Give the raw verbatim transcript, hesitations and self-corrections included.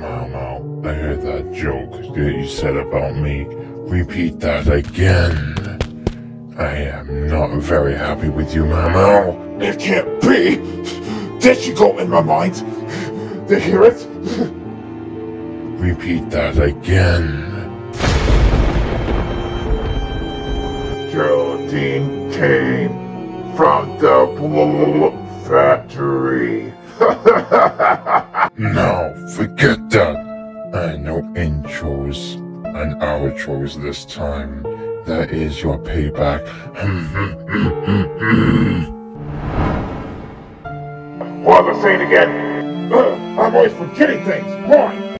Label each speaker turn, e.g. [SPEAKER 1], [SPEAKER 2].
[SPEAKER 1] Mao Mao, I heard that joke that you said about me. Repeat that again. I am not very happy with you, Mao Mao.
[SPEAKER 2] It can't be! Did she go in my mind? Did you hear it?
[SPEAKER 1] Repeat that again.
[SPEAKER 2] Geraldine came from the factory.
[SPEAKER 1] No, forget that. I know intros and outros this time. That is your payback.
[SPEAKER 2] What was I saying again? I'm always forgetting things. Why?